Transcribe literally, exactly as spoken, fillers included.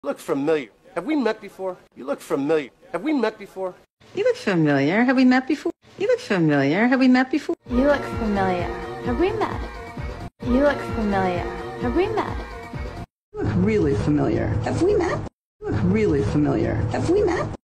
You look familiar. Have we met before? You look familiar. Have we met before? You look familiar. Have we met before? You look familiar. Have we met before? You look familiar. Have we met? You look familiar. Have we met? You look really familiar. Have we met? You look really familiar. Have we met?